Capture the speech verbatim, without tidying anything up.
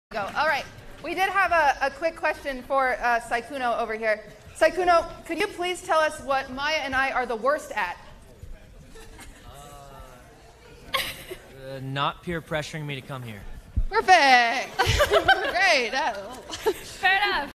Go. All right. We did have a, a quick question for uh, Sykkuno over here. Sykkuno, could you please tell us what Maya and I are the worst at? Uh, uh, not peer pressuring me to come here. Perfect. Great. Fair enough.